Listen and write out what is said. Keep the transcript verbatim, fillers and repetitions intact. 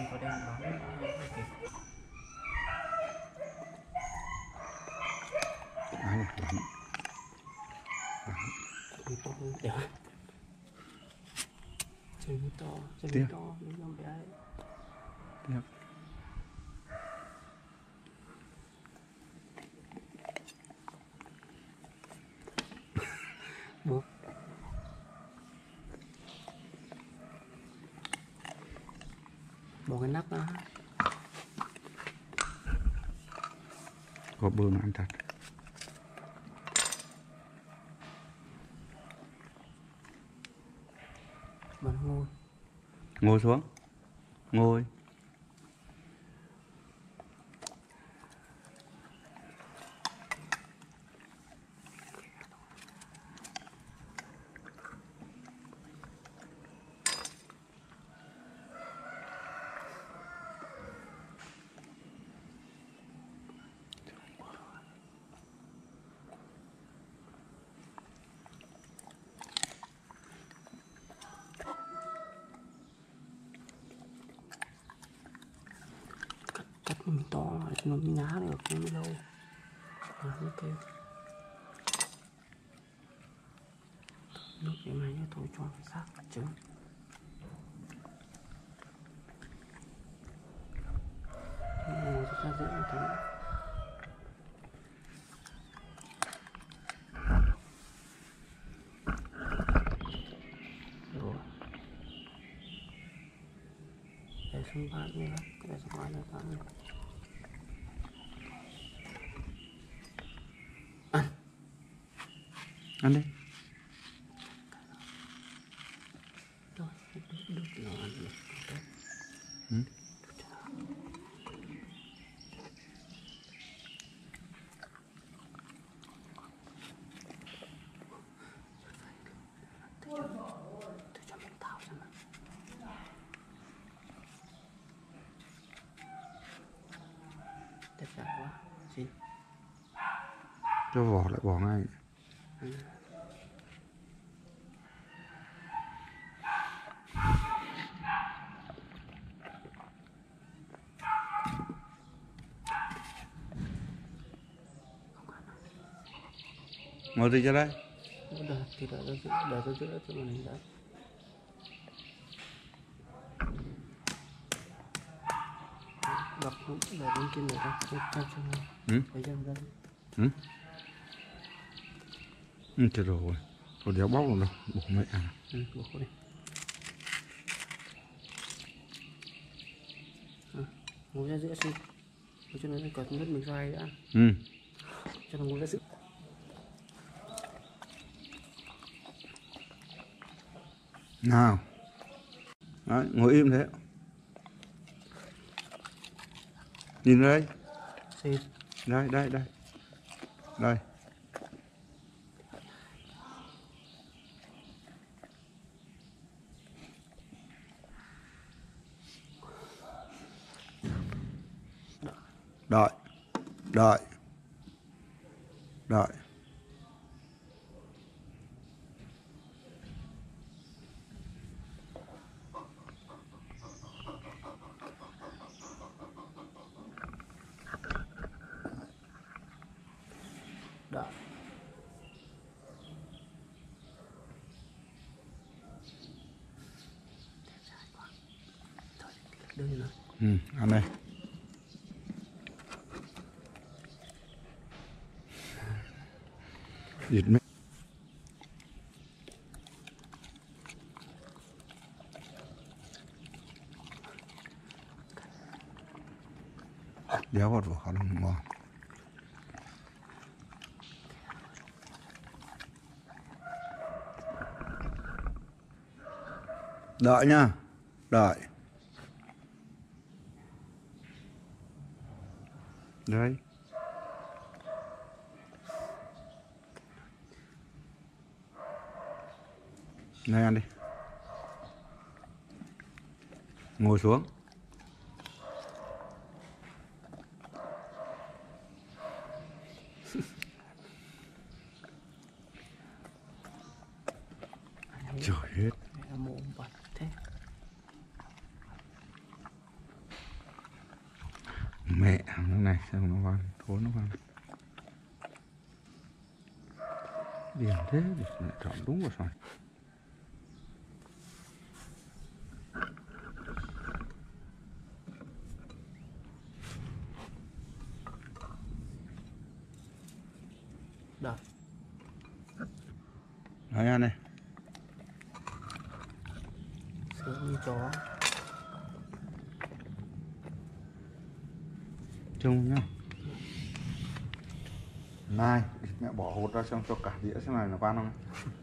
có đèn bóng nó không kịp. Đấy, bắn. Bắn to hơn để chơi to, chơi Tiếp. to, nó không bé đấy. Tiếp. Buộc. Bỏ cái nắp ra. Có bơm ăn thật. Bắn ngồi. Ngồi xuống. Ngồi. Cắt mình to nó mới nhá được, nó mới lâu. À, ok. Lúc cái máy thôi cho cái xác trứng. Ngồi ra dễ một tí. Rồi. Để xuống bàn nữa, để xuống bàn nữa bạn nữa. Ăn. Ăn đi. Rồi, đút đút nó ăn được. Ừ. Tôi cho mình tháo ra mà. Đẹp dại quá. Gì? Cho vỏ lại bỏ ngay. Ừ. Ngồi đi cho đây. Đợi thì đợi tôi giữ, đợi tôi giữ cho mình đấy. Gặp cũng để bên kia nữa đâu, cho cho cho. Ừ. Thấy chưa đây? Ừ. Ừ, chết rồi. Rồi đéo bóc được đâu. Bổ mẹ à. Ừ, bỏ đi. À, ngồi ra giữa xem. Cho nó cởi mất mình vai đã. Ừ. Cho nó ngồi ra giữa. Nào. Đấy, ngồi im thế. Nhìn đây. Xem. Đây, đây, đây. Đây. Đợi. Đợi. Đợi. Đợi. Đây là. Ừ, ăn đây. Địt mẹ. Đéo vào vỏ nó ngon. Đợi nha. Đợi. Đây. Này ăn đi. Ngồi xuống. Trời hết. Mồm bật thế. Mẹ nó này xem nó vào thối nó vào điểm thế thì mẹ chọn đúng rồi rồi. Đây. Đấy ăn này. Sướng như chó. Trông nhá. Này, mẹ bỏ hột ra xem cho cả đĩa xem này nó ăn không.